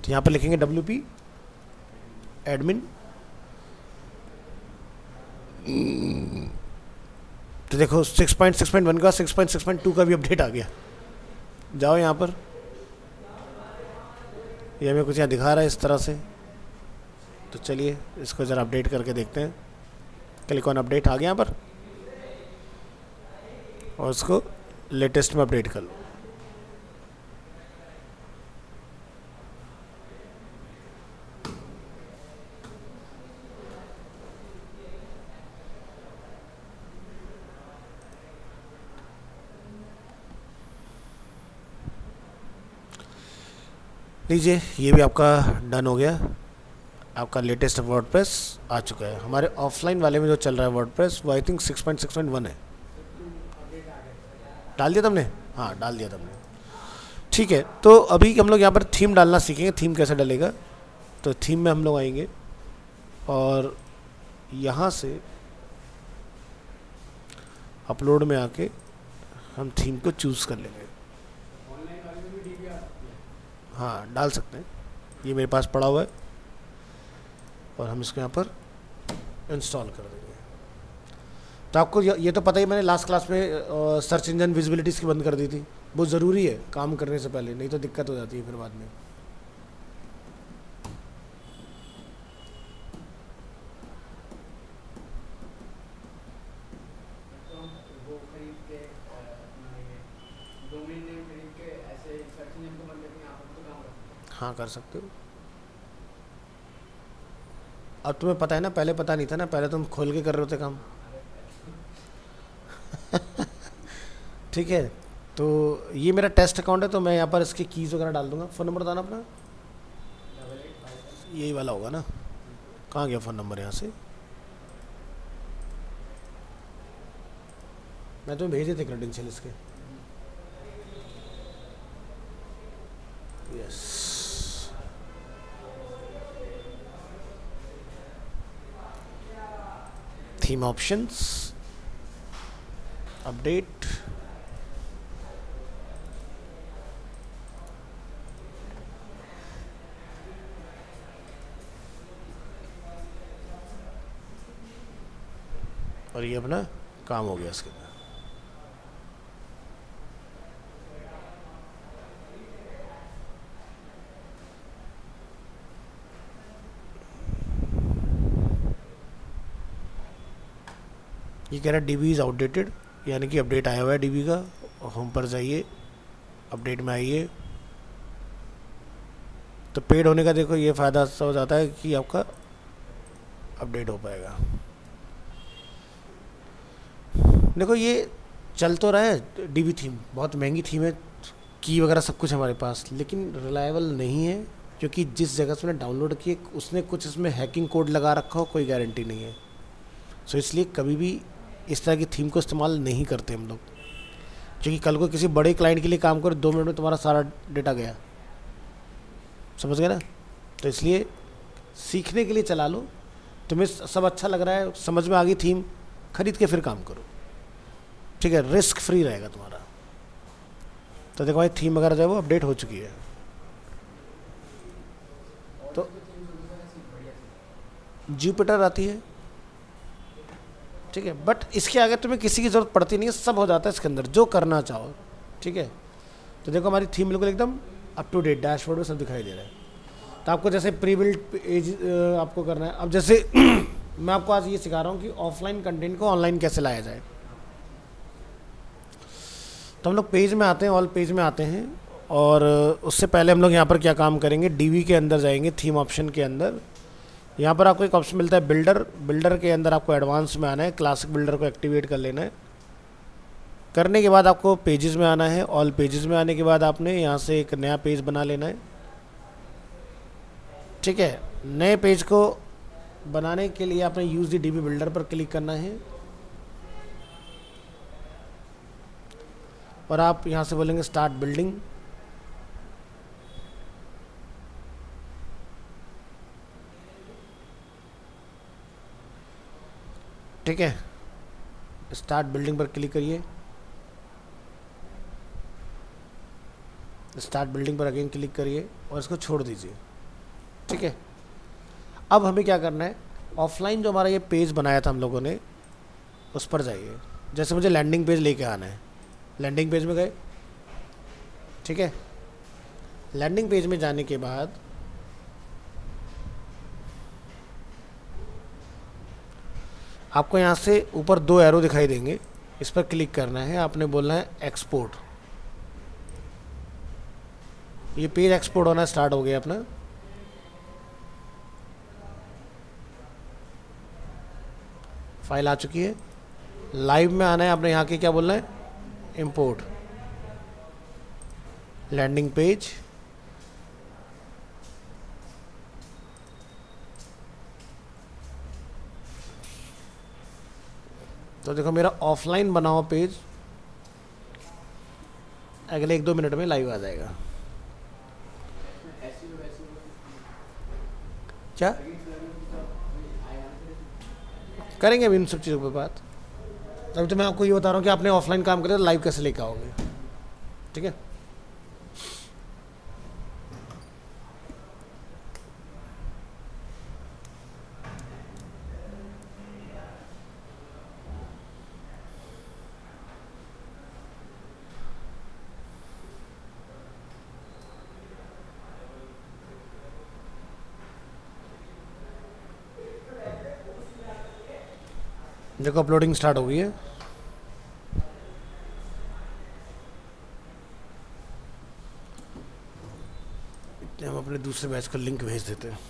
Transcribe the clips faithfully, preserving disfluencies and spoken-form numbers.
तो यहाँ पर लिखेंगे डब्ल्यू पी एडमिन। तो देखो six point six point one का six point six point two का भी अपडेट आ गया। जाओ यहाँ पर, ये हमें कुछ यहाँ दिखा रहा है इस तरह से। तो चलिए इसको ज़रा अपडेट करके देखते हैं। क्लिक ऑन अपडेट, आ गया यहाँ पर, और उसको लेटेस्ट में अपडेट कर लो। लीजिए, ये भी आपका डन हो गया। आपका लेटेस्ट वर्डप्रेस आ चुका है। हमारे ऑफलाइन वाले में जो चल रहा है वर्डप्रेस, वो I think six point six point one है। डाल दिया तुमने? हाँ, डाल दिया तुमने। ठीक है, तो अभी हम लोग यहाँ पर थीम डालना सीखेंगे। थीम कैसे डलेगा, तो थीम में हम लोग आएंगे और यहाँ से अपलोड में आके हम थीम को चूज़ कर लेंगे। हाँ, डाल सकते हैं। ये मेरे पास पड़ा हुआ है और हम इसको यहाँ पर इंस्टॉल कर देंगे। तो आपको ये तो पता ही, मैंने लास्ट क्लास में सर्च इंजन विजिबिलिटीज़ की बंद कर दी थी। बहुत ज़रूरी है काम करने से पहले, नहीं तो दिक्कत हो जाती है फिर बाद में। हाँ, कर सकते हो। अब तुम्हें पता है ना, पहले पता नहीं था ना, पहले तुम खोल के कर रहे होते काम। ठीक है, तो ये मेरा टेस्ट अकाउंट है, तो मैं यहाँ पर इसके कीज़ वगैरह डाल दूंगा। फ़ोन नंबर बताना अपना, यही वाला होगा ना? कहाँ गया फ़ोन नंबर? यहाँ से मैं तुम्हें भेजे थे क्रेडेंशियल इसके। यस, थीम ऑप्शंस, अपडेट, और ये अपना काम हो गया इसके अंदर। ये कह रहा है डीबी इज़ आउटडेटेड, यानी कि अपडेट आया हुआ है डीबी का। होम पर जाइए, अपडेट में आइए। तो पेड होने का देखो ये फ़ायदा सा हो जाता है कि आपका अपडेट हो पाएगा। देखो ये चल तो रहा है डीबी थीम, बहुत महंगी थीम है, की वगैरह सब कुछ हमारे पास, लेकिन रिलायबल नहीं है, क्योंकि जिस जगह से उसने डाउनलोड किए उसने कुछ इसमें हैकिंग कोड लगा रखा हो, कोई गारंटी नहीं है। सो इसलिए कभी भी इस तरह की थीम को इस्तेमाल नहीं करते हम लोग, क्योंकि कल को किसी बड़े क्लाइंट के लिए काम करो, दो मिनट में तुम्हारा सारा डेटा गया। समझ गए ना? तो इसलिए सीखने के लिए चला लो। तुम्हें सब अच्छा लग रहा है, समझ में आ गई थीम, खरीद के फिर काम करो। ठीक है, रिस्क फ्री रहेगा तुम्हारा। तो देखो भाई, थीम वगैरह जो है वो अपडेट हो चुकी है। तो जुपिटर आती है, ठीक है, बट इसके आगे तुम्हें किसी की ज़रूरत पड़ती नहीं है, सब हो जाता है इसके अंदर जो करना चाहो। ठीक है, तो देखो हमारी थीम बिल्कुल एकदम अप टू डेट, डैशबोर्ड में सब दिखाई दे रहा है। तो आपको जैसे प्री बिल्ड पेज आपको करना है। अब जैसे मैं आपको आज ये सिखा रहा हूँ कि ऑफलाइन कंटेंट को ऑनलाइन कैसे लाया जाए। तो हम लोग पेज में आते हैं, ऑल पेज में आते हैं, और उससे पहले हम लोग यहाँ पर क्या काम करेंगे, डीवी के अंदर जाएंगे, थीम ऑप्शन के अंदर। यहाँ पर आपको एक ऑप्शन मिलता है बिल्डर। बिल्डर के अंदर आपको एडवांस में आना है, क्लासिक बिल्डर को एक्टिवेट कर लेना है। करने के बाद आपको पेजेस में आना है। ऑल पेजेस में आने के बाद आपने यहाँ से एक नया पेज बना लेना है। ठीक है, नए पेज को बनाने के लिए आपने यूज़ द डीबी बिल्डर पर क्लिक करना है, और आप यहाँ से बोलेंगे स्टार्ट बिल्डिंग। ठीक है, स्टार्ट बिल्डिंग पर क्लिक करिए। स्टार्ट बिल्डिंग पर अगेन क्लिक करिए और इसको छोड़ दीजिए। ठीक है। अब हमें क्या करना है, ऑफलाइन जो हमारा ये पेज बनाया था हम लोगों ने, उस पर जाइए। जैसे मुझे लैंडिंग पेज लेके आना है, लैंडिंग पेज में गए, ठीक है। लैंडिंग पेज में जाने के बाद आपको यहाँ से ऊपर दो एरो दिखाई देंगे, इस पर क्लिक करना है, आपने बोलना है एक्सपोर्ट। ये पेज एक्सपोर्ट होना स्टार्ट हो गया अपना। फाइल आ चुकी है। लाइव में आना है, आपने यहाँ के क्या बोलना है, इंपोर्ट लैंडिंग पेज। तो देखो मेरा ऑफलाइन बना हुआ पेज अगले एक दो मिनट में लाइव आ जाएगा। क्या करेंगे अभी इन सब चीज़ों पर बात। अभी तो मैं आपको ये बता रहा हूँ कि आपने ऑफलाइन काम करें तो लाइव कैसे लेकर आओगे, ठीक है। देखो अपलोडिंग स्टार्ट हो गई है। इतने हम अपने दूसरे बैच का लिंक भेज देते हैं।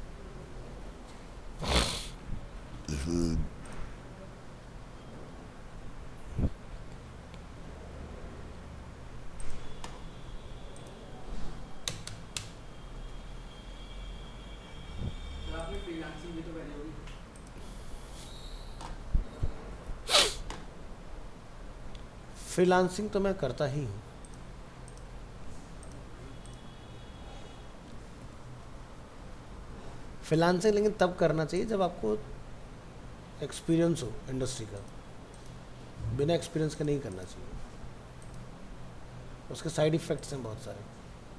फ्रीलांसिंग तो मैं करता ही हूँ। फ्रीलांसिंग लेकिन तब करना चाहिए जब आपको एक्सपीरियंस हो इंडस्ट्री का। बिना एक्सपीरियंस के नहीं करना चाहिए, उसके साइड इफ़ेक्ट्स हैं बहुत सारे।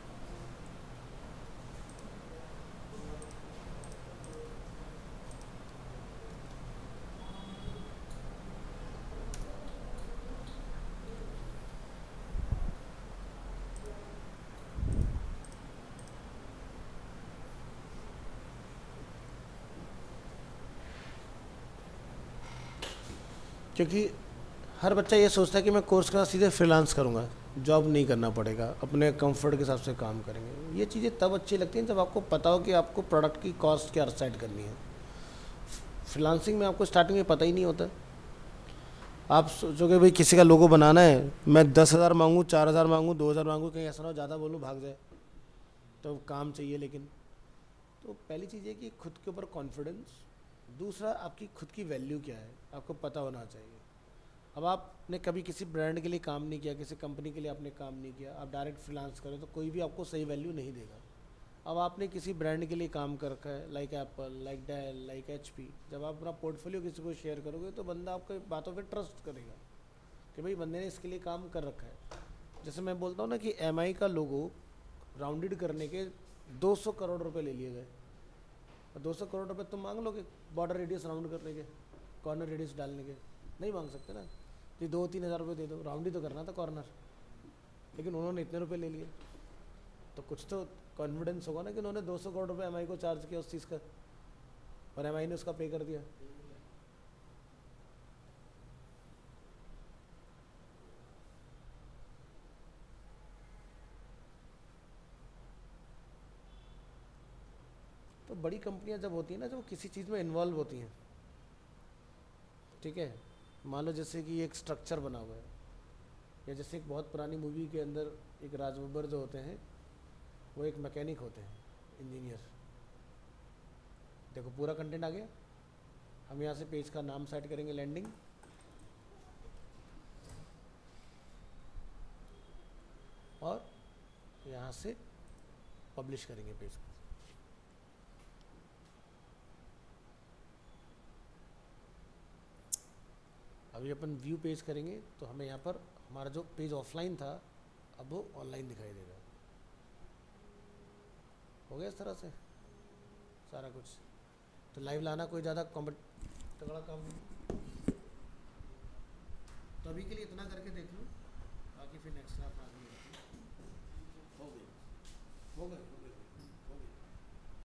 क्योंकि हर बच्चा ये सोचता है कि मैं कोर्स का सीधे फ्रीलांस करूँगा, जॉब नहीं करना पड़ेगा, अपने कंफर्ट के हिसाब से काम करेंगे। ये चीज़ें तब अच्छी लगती हैं जब आपको पता हो कि आपको प्रोडक्ट की कॉस्ट क्या डिसाइड करनी है। फ्रीलांसिंग में आपको स्टार्टिंग में पता ही नहीं होता। आप सोचोगे भाई किसी का लोगो बनाना है, मैं दस हज़ार मांगूँ, चार हज़ार मांगूँ, दो हज़ार मांगूँ, कहीं ऐसा ना हो ज़्यादा बोलूँ भाग जाए, तो काम चाहिए। लेकिन तो पहली चीज़ है कि खुद के ऊपर कॉन्फिडेंस, दूसरा आपकी खुद की वैल्यू क्या है आपको पता होना चाहिए। अब आपने कभी किसी ब्रांड के लिए काम नहीं किया, किसी कंपनी के लिए आपने काम नहीं किया, आप डायरेक्ट फ्रीलांस करें तो कोई भी आपको सही वैल्यू नहीं देगा। अब आपने किसी ब्रांड के लिए काम कर रखा है, like Apple, like Dell, like HP, जब आप अपना पोर्टफोलियो किसी को शेयर करोगे तो बंदा आपके बातों पे ट्रस्ट करेगा कि भाई बंदे ने इसके लिए काम कर रखा है। जैसे मैं बोलता हूँ ना कि एमआई का लोगो राउंडेड करने के दो सौ करोड़ रुपए ले लिए गए, और दो सौ करोड़ रुपए तुम मांग लोगे बॉर्डर रेडियस राउंड करने के, कॉर्नर रेडियस डालने के? नहीं मांग सकते ना। ये दो तीन हज़ार रुपये दे दो, राउंड ही तो करना था कॉर्नर, लेकिन उन्होंने इतने रुपए ले लिए। तो कुछ तो कॉन्फिडेंस होगा ना कि उन्होंने दो सौ करोड़ रुपए एमआई को चार्ज किया उस चीज़ का, और एमआई ने उसका पे कर दिया। तो बड़ी कंपनियां जब होती हैं ना, जब वो किसी चीज़ में इन्वॉल्व होती हैं, ठीक है, मान लो जैसे कि एक स्ट्रक्चर बना हुआ है, या जैसे एक बहुत पुरानी मूवी के अंदर एक राज बब्बर जो होते हैं वो एक मैकेनिक होते हैं, इंजीनियर। देखो पूरा कंटेंट आ गया। हम यहाँ से पेज का नाम सेट करेंगे लैंडिंग, और यहाँ से पब्लिश करेंगे पेज को। अभी अपन व्यू पेज करेंगे तो हमें यहाँ पर हमारा जो पेज ऑफलाइन था अब वो ऑनलाइन दिखाई देगा। हो गया इस तरह से। सारा कुछ। तो लाइव लाना कोई ज़्यादा कॉम्पट तगड़ा काम नहीं। तो अभी के लिए इतना करके देख लो, बाकी फिर नेक्स्ट